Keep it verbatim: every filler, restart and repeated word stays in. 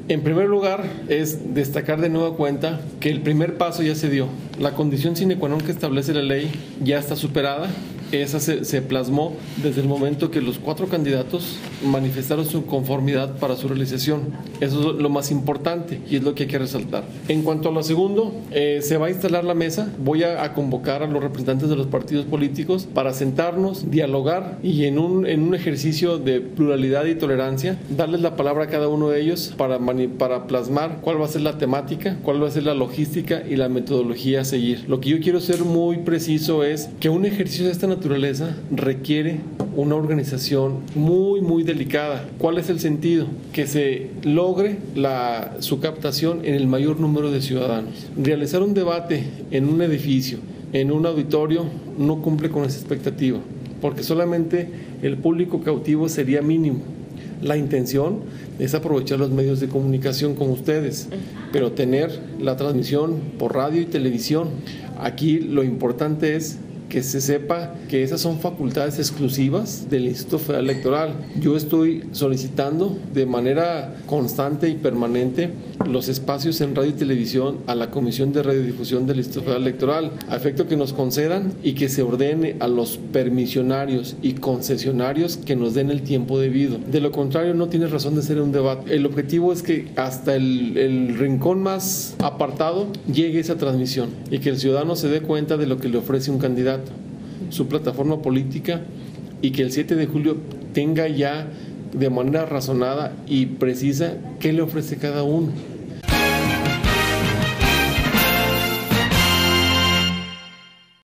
En primer lugar, es destacar de nueva cuenta que el primer paso ya se dio. La condición sine qua non que establece la ley ya está superada. Esa se, se plasmó desde el momento que los cuatro candidatos manifestaron su conformidad para su realización. Eso es lo más importante y es lo que hay que resaltar. En cuanto a lo segundo, eh, se va a instalar la mesa. Voy a, a convocar a los representantes de los partidos políticos para sentarnos, dialogar y en un, en un ejercicio de pluralidad y tolerancia, darles la palabra a cada uno de ellos para, para plasmar cuál va a ser la temática, cuál va a ser la logística y la metodología a seguir. Lo que yo quiero ser muy preciso es que un ejercicio de esta naturaleza naturaleza requiere una organización muy muy delicada. ¿Cuál es el sentido? Que se logre la, su captación en el mayor número de ciudadanos. Realizar un debate en un edificio, en un auditorio, no cumple con esa expectativa, porque solamente el público cautivo sería mínimo. La intención es aprovechar los medios de comunicación como ustedes, pero tener la transmisión por radio y televisión. Aquí lo importante es que se sepa que esas son facultades exclusivas del Instituto Federal Electoral. Yo estoy solicitando de manera constante y permanente los espacios en radio y televisión a la Comisión de Radiodifusión del Instituto Federal Electoral, a efecto que nos concedan y que se ordene a los permisionarios y concesionarios que nos den el tiempo debido. De lo contrario, no tiene razón de ser un debate. El objetivo es que hasta el, el rincón más apartado llegue esa transmisión y que el ciudadano se dé cuenta de lo que le ofrece un candidato, su plataforma política, y que el siete de julio tenga ya de manera razonada y precisa qué le ofrece cada uno.